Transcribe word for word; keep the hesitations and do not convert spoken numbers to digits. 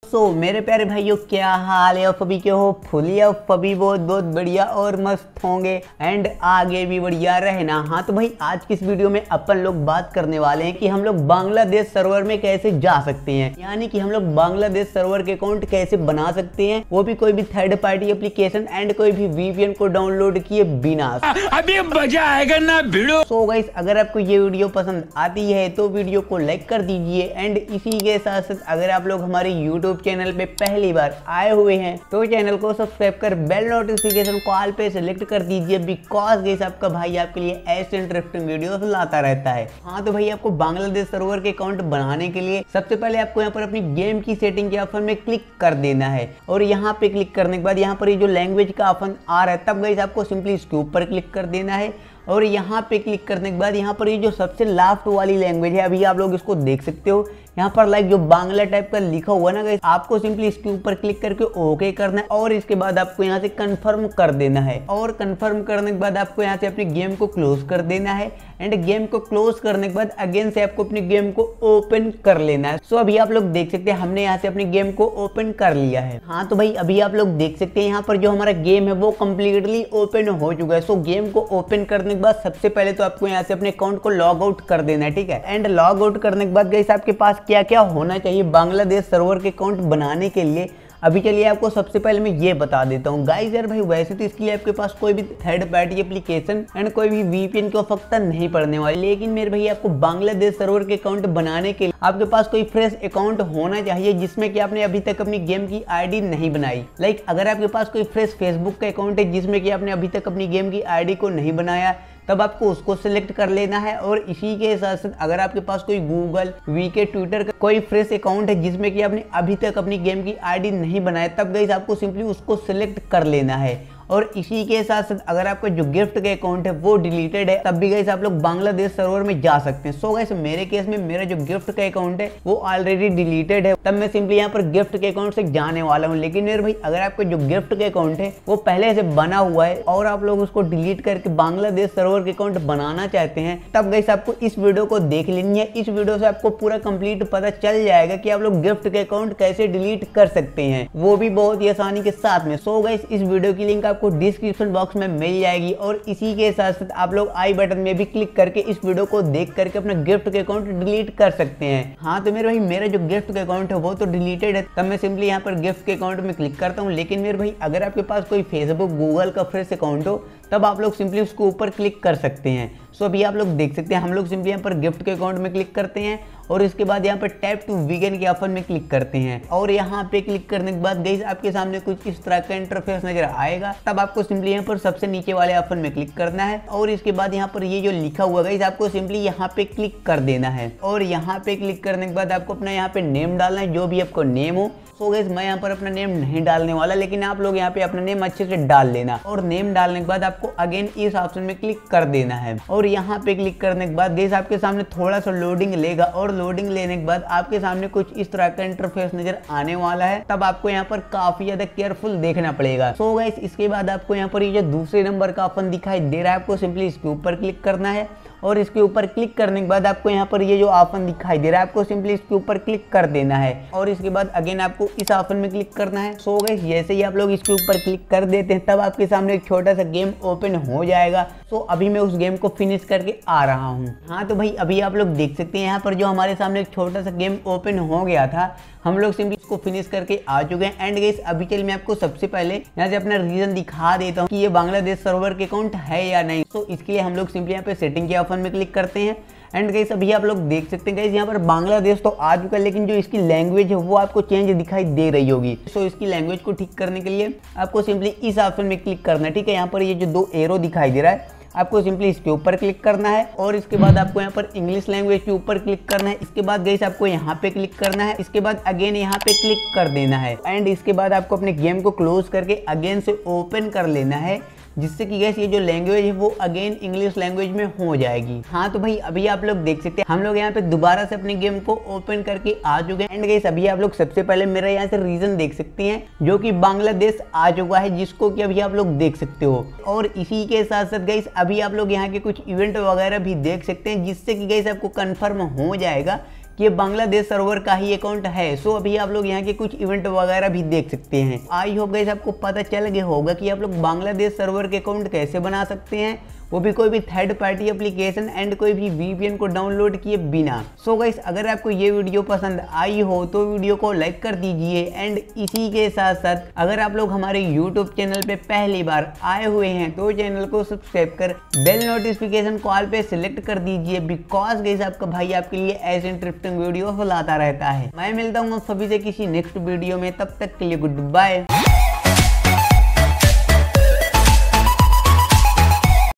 सो so, मेरे प्यारे भाइयों क्या हाल है। आप अभी के हो फुली आप अभी बहुत बहुत बढ़िया और मस्त होंगे एंड आगे भी बढ़िया रहना। हाँ तो भाई आज की इस वीडियो में अपन लोग बात करने वाले हैं कि हम लोग बांग्लादेश सर्वर में कैसे जा सकते हैं, यानी कि हम लोग बांग्लादेश सर्वर के अकाउंट कैसे बना सकते हैं, वो भी कोई भी थर्ड पार्टी एप्लीकेशन एंड कोई भी वीपीएन को डाउनलोड किए बिना। अभी मजा आएगा ना वीडियो। सो गाइस अगर आपको ये वीडियो पसंद आती है तो वीडियो को लाइक कर दीजिए एंड इसी के साथ साथ अगर आप लोग हमारे यूट्यूब चैनल पे पहली बार आए हुए हैं तो चैनल को सब्सक्राइब कर बेल नोटिफिकेशन को ऑल पे सेलेक्ट कर दीजिए, बिकॉज गाइस आपका भाई आपके लिए ऐसे इंटरेस्टिंग वीडियोस लाता रहता है। हाँ तो भाई आपको बांग्लादेश सर्वर के अकाउंट बनाने के लिए सबसे पहले आपको यहाँ पर अपनी गेम की सेटिंग के ऑप्शन में क्लिक कर देना है और यहाँ पे क्लिक करने के बाद यहाँ पर ये जो लैंग्वेज का ऑप्शन आ रहा है तब गाइस आपको सिंपली इसके ऊपर क्लिक कर देना है और यहाँ पे क्लिक करने के बाद यहाँ पर ये जो सबसे लास्ट वाली लैंग्वेज है अभी आप लोग इसको देख सकते हो, यहाँ पर लाइक जो बांग्ला टाइप का लिखा हुआ ना गाइस, आपको सिंपली इसके ऊपर क्लिक करके ओके करना है और इसके बाद आपको यहाँ से कंफर्म कर देना है और कंफर्म करने के बाद आपको यहाँ से अपनी गेम को क्लोज कर देना है एंड गेम को क्लोज करने के बाद अगेन से आपको अपनी गेम को ओपन कर लेना है। सो अभी आप लोग देख सकते हैं हमने यहाँ से अपनी गेम को ओपन कर लिया है। हाँ तो भाई अभी आप लोग देख सकते हैं यहाँ पर जो हमारा गेम है वो कम्प्लीटली ओपन हो चुका है। सो गेम को ओपन करने के बाद सबसे पहले तो आपको यहाँ से अपने अकाउंट को लॉग आउट कर देना है, ठीक है। एंड लॉग आउट करने के बाद गाइस आपके पास क्या क्या होना चाहिए बांग्लादेश सर्वर के अकाउंट बनाने के लिए, अभी चलिए आपको सबसे पहले मैं ये बता देता हूँ गाइस। यार भाई वैसे तो इसके लिए आपके पास कोई भी थर्ड पार्टी एप्लीकेशन एंड कोई भी वीपीएन की आवश्यकता नहीं पड़ने वाली, लेकिन मेरे भाई आपको बांग्लादेश सर्वर के अकाउंट बनाने के लिए आपके पास कोई फ्रेश अकाउंट होना चाहिए जिसमें कि आपने अभी तक अपनी गेम की आईडी नहीं बनाई। लाइक अगर आपके पास कोई फ्रेश फेसबुक का अकाउंट है जिसमें कि आपने अभी तक अपनी गेम की आईडी को नहीं बनाया तब आपको उसको सिलेक्ट कर लेना है और इसी के साथ साथ अगर आपके पास कोई गूगल वीके ट्विटर का कोई फ्रेश अकाउंट है जिसमें कि आपने अभी तक अपनी गेम की आईडी नहीं बनाया तब गाइस आपको सिंपली उसको सिलेक्ट कर लेना है और इसी के साथ साथ अगर आपका जो गिफ्ट के अकाउंट है वो डिलीटेड है तब भी गाइस आप लोग बांग्लादेश सर्वर में जा सकते हैं। सो गाइस मेरे केस में मेरा जो गिफ्ट का अकाउंट है वो ऑलरेडी डिलीटेड है, तब मैं सिंपली यहाँ पर गिफ्ट के अकाउंट से जाने वाला हूँ। लेकिन मेरे भाई अगर आपका जो गिफ्ट के अकाउंट है वो पहले से बना हुआ है और आप लोग उसको डिलीट करके बांग्लादेश सर्वर के अकाउंट बनाना चाहते हैं तब गाइस आपको इस वीडियो को देख लेनी है। इस वीडियो से आपको पूरा कंप्लीट पता चल जाएगा कि आप लोग गिफ्ट के अकाउंट कैसे डिलीट कर सकते हैं, वो भी बहुत ही आसानी के साथ में। सो गाइस इस वीडियो की लिंक आपको डिस्क्रिप्शन बॉक्स में मिल जाएगी और इसी के साथ साथ आप लोग आई बटन में भी क्लिक करके इस वीडियो को देख करके अपना गिफ्ट के अकाउंट डिलीट कर सकते हैं। हाँ तो मेरे भाई मेरा जो गिफ्ट का अकाउंट है वो तो डिलीटेड है, तब मैं सिंपली यहाँ पर गिफ्ट के अकाउंट में क्लिक करता हूँ। लेकिन मेरे भाई अगर आपके पास कोई फेसबुक गूगल का फ्रेश अकाउंट हो तब आप लोग सिंपली उसके ऊपर क्लिक कर सकते हैं। सो अभी आप लोग देख सकते हैं हम लोग सिंपली यहाँ पर गिफ्ट के अकाउंट में क्लिक करते हैं और इसके बाद यहाँ पर टैप टू वीगन के ऑप्शन में क्लिक करते हैं और यहाँ पे क्लिक करने के बाद गाइस आपके सामने कुछ इस तरह का इंटरफेस नजर आएगा। तब आपको सिंपली यहाँ पर सबसे नीचे वाले ऑप्शन में क्लिक करना है और इसके बाद यहाँ पर ये जो लिखा हुआ गाइस आपको सिंपली यहाँ पे क्लिक कर देना है और यहाँ पे क्लिक करने के बाद आपको अपना यहाँ पे नेम डालना है, जो भी आपको नेम हो। सो गाइस मैं यहाँ पर अपना नेम नहीं डालने वाला, लेकिन आप लोग यहाँ पे अपना नेम अच्छे से डाल लेना और नेम डालने के बाद आपको अगेन इस ऑप्शन में क्लिक कर देना है और यहाँ पे क्लिक करने के बाद गाइस आपके सामने थोड़ा सा लोडिंग लेगा और लोडिंग लेने के बाद आपके सामने कुछ इस तरह का इंटरफेस नजर आने वाला है। तब आपको यहाँ पर काफी ज्यादा केयरफुल देखना पड़ेगा। सो गाइस इसके बाद आपको यहाँ पर ये जो दूसरे नंबर का ऑप्शन दिखाई दे रहा है आपको सिंपली इसके ऊपर क्लिक करना है और इसके ऊपर क्लिक करने के बाद आपको यहाँ पर ये जो ऑप्शन दिखाई दे रहा है आपको सिंपली इसके ऊपर क्लिक कर देना है और इसके बाद अगेन आपको इस ऑप्शन में क्लिक करना है। सो गाइस जैसे ही आप लोग इसके ऊपर क्लिक कर देते हैं तब आपके सामने एक छोटा सा गेम ओपन हो जाएगा। सो अभी मैं उस गेम को फिनिश करके आ रहा हूँ। हाँ तो भाई अभी आप लोग देख सकते हैं यहाँ पर जो हमारे सामने एक छोटा सा गेम ओपन हो गया था, हम लोग सिंपली इसको फिनिश करके आ चुके हैं। एंड गाइस अभी चल मैं आपको सबसे पहले यहाँ से अपना रीजन दिखा देता हूँ कि ये बांग्लादेश सर्वर के अकाउंट है या नहीं। तो इसके लिए हम लोग सिंपली यहाँ पे सेटिंग के ऑप्शन में क्लिक करते हैं एंड गाइस अभी आप लोग देख सकते हैं गाइस यहाँ पर बांग्लादेश तो आ चुका है, लेकिन जो इसकी लैंग्वेज है वो आपको चेंज दिखाई दे रही होगी। सो इसकी लैंग्वेज को ठीक करने के लिए आपको सिंपली इस ऑप्शन में क्लिक करना है, ठीक है। यहाँ पर ये जो दो एरो दिखाई दे रहा है आपको सिंपली इसके ऊपर क्लिक करना है और इसके बाद आपको यहाँ पर इंग्लिश लैंग्वेज के ऊपर क्लिक करना है। इसके बाद गाइस आपको यहाँ पे क्लिक करना है, इसके बाद अगेन यहाँ पे क्लिक कर देना है एंड इसके बाद आपको अपने गेम को क्लोज करके अगेन से ओपन कर लेना है, जिससे कि गैस ये जो लैंग्वेज है वो अगेन इंग्लिश लैंग्वेज में हो जाएगी। हाँ तो भाई अभी आप लोग देख सकते हैं हम लोग यहाँ पे दोबारा से अपने गेम को ओपन करके आ चुके हैं एंड गैस अभी आप लोग सबसे पहले मेरा यहाँ से रीजन देख सकते हैं जो कि बांग्लादेश आ चुका है, जिसको कि अभी आप लोग देख सकते हो। और इसी के साथ साथ गैस अभी आप लोग यहाँ के कुछ इवेंट वगैरह भी देख सकते हैं, जिससे कि गैस आपको कंफर्म हो जाएगा कि ये बांग्लादेश सर्वर का ही अकाउंट है। सो अभी आप लोग यहाँ के कुछ इवेंट वगैरह भी देख सकते हैं। आई होप गाइस आपको पता चल गया होगा कि आप लोग बांग्लादेश सर्वर के अकाउंट कैसे बना सकते हैं, वो भी कोई भी थर्ड पार्टी एप्लीकेशन एंड कोई भी वीपीएन को डाउनलोड किए बिना। सो गाइस अगर आपको ये वीडियो पसंद आई हो तो वीडियो को लाइक कर दीजिए एंड इसी के साथ साथ अगर आप लोग हमारे यूट्यूब चैनल पे पहली बार आए हुए हैं तो चैनल को सब्सक्राइब कर बेल नोटिफिकेशन कॉल पे सिलेक्ट कर दीजिए, बिकॉज गाइस आपका भाई आपके लिए ऐसे इंटरेस्टिंग वीडियो लाता रहता है। मैं मिलता हूँ सभी से किसी नेक्स्ट वीडियो में, तब तक के लिए गुड बाय।